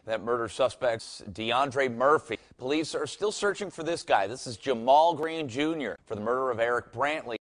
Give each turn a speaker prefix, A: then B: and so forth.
A: That murder suspect's DeAndre Murphy. Police are still searching for this guy. This is Jamal Green Jr. for the murder of Eric Brantley.